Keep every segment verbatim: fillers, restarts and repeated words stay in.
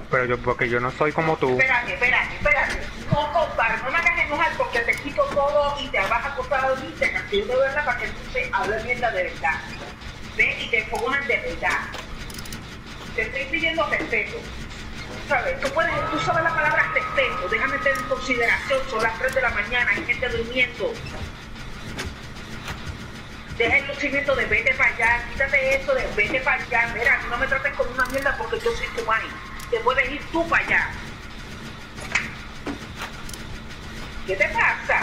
Pero yo, porque yo no soy como tú. Espérate, espérate, espérate. No, compadre, no me hagas enojar porque te quito todo y te vas a acostar a dormir, te castigo de verdad para que tú te hables mierda de verdad. Ve y te pongas de verdad. Te estoy pidiendo respeto. ¿Sabes? Tú, puedes, tú sabes la palabra respeto. Déjame tener en consideración. Son las tres de la mañana, hay gente durmiendo. Deja el lucimiento de vete para allá, quítate eso de vete para allá. Mira, no me trates como una mierda porque yo soy tu mãe. Te puedes ir tú para allá. ¿Qué te pasa?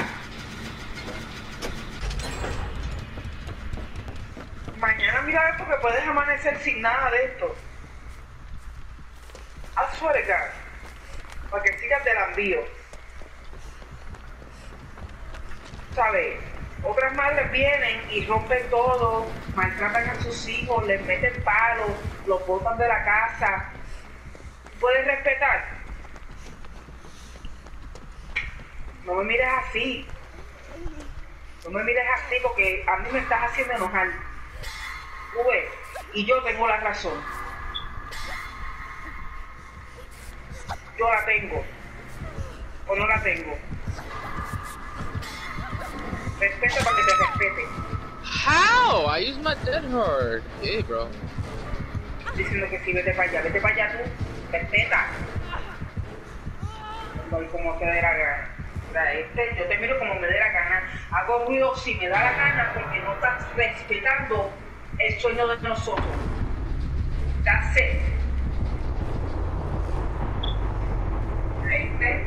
Mañana mira esto que puedes amanecer sin nada de esto. I swear to God, para que sigas del envío. ¿Sabes? Otras madres vienen y rompen todo, maltratan a sus hijos, les meten palos, los botan de la casa. ¿Puedes respetar? No me mires así. No me mires así porque a mí me estás haciendo enojar. Tú ves, y yo tengo la razón. Yo la tengo. O no la tengo. Respeta para que te respete. How? I used my dead hard. Hey, bro. Diciendo que sí, vete para allá, vete para allá tú. Respeta. Voy como te dé la gana. Mira, este, yo te miro como me dé la gana. Hago ruido si me da la gana porque no estás respetando el sueño de nosotros. That's it. ¿Viste?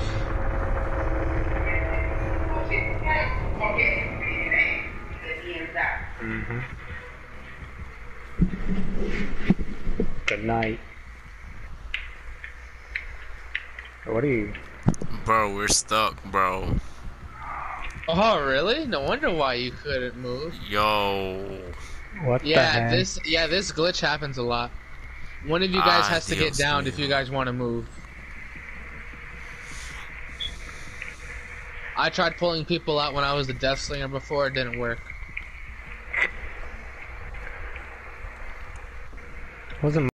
Porque, mire, de mierda. Mm-hmm. Good night. What are you? Bro, we're stuck, bro. Oh, really? No wonder why you couldn't move. Yo. What the Yeah, heck? this yeah this glitch happens a lot. One of you guys Ah, has to get Dios down mío. if you guys want to move. I tried pulling people out when I was the Death Slinger before, it didn't work. Wasn't